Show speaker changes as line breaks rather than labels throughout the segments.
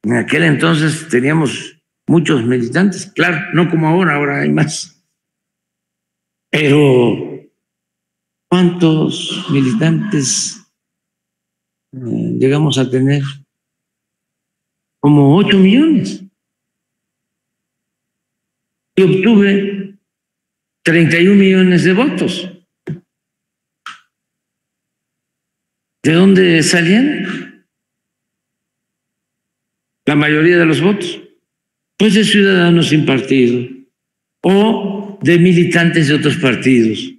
En aquel entonces teníamos muchos militantes, claro, no como ahora, ahora hay más. Pero, ¿cuántos militantes llegamos a tener? Como 8 millones. Y obtuve 31 millones de votos. ¿De dónde salían la mayoría de los votos? Pues de ciudadanos sin partido o de militantes de otros partidos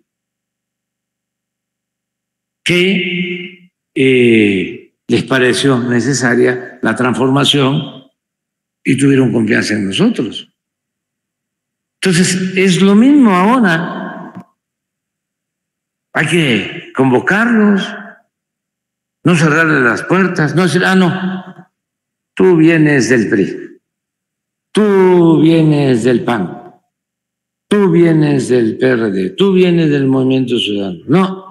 que les pareció necesaria la transformación y tuvieron confianza en nosotros. Entonces, es lo mismo ahora. Hay que convocarlos, no cerrarle las puertas, no decir, no, tú vienes del PRI, tú vienes del PAN, tú vienes del PRD, tú vienes del Movimiento Ciudadano.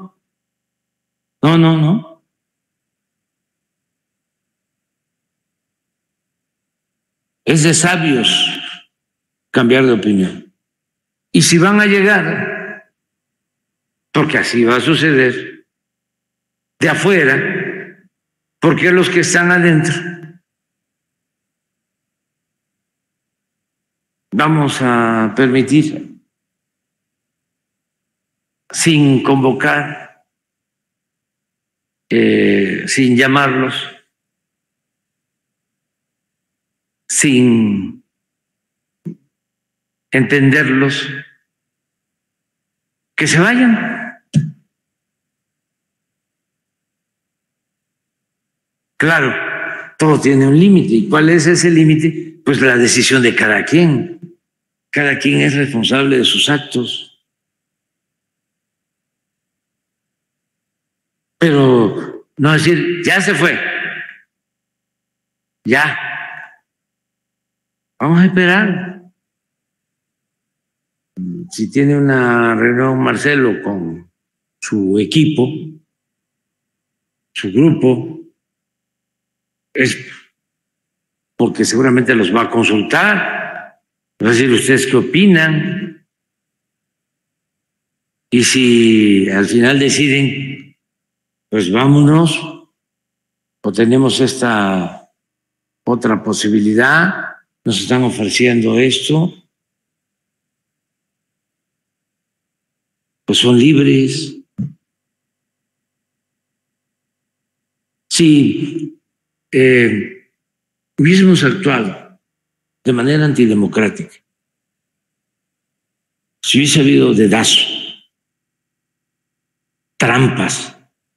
No. Es de sabios cambiar de opinión. Y si van a llegar, porque así va a suceder, de afuera, porque los que están adentro vamos a permitir, sin convocar, sin llamarlos, sin entenderlos, que se vayan. Claro, todo tiene un límite. ¿Y cuál es ese límite? Pues la decisión de cada quien. Cada quien es responsable de sus actos. Pero no decir, ya se fue. Ya. Vamos a esperar. Si tiene una reunión Marcelo con su equipo, su grupo, es porque seguramente los va a consultar, va a decir ustedes qué opinan, y si al final deciden, pues vámonos, o tenemos esta otra posibilidad, nos están ofreciendo esto, pues son libres. Si hubiésemos actuado de manera antidemocrática, si hubiese habido dedazo, trampas,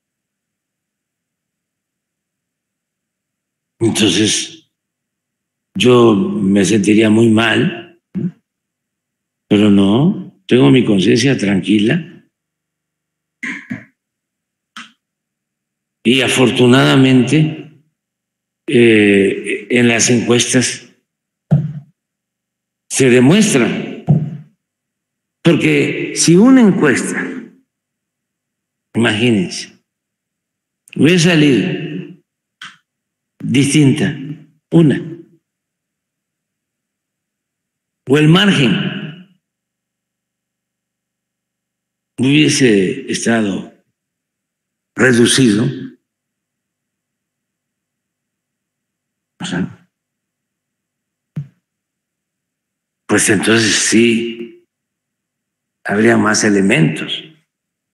entonces yo me sentiría muy mal, pero no, tengo mi conciencia tranquila y afortunadamente en las encuestas se demuestra, porque si una encuesta, imagínense, hubiera salido distinta, una, o el margen hubiese estado reducido, o sea, pues entonces sí habría más elementos.